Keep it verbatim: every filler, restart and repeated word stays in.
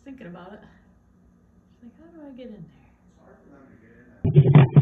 thinking about it. She's like, how do I get in there? It's hard for them to get in there.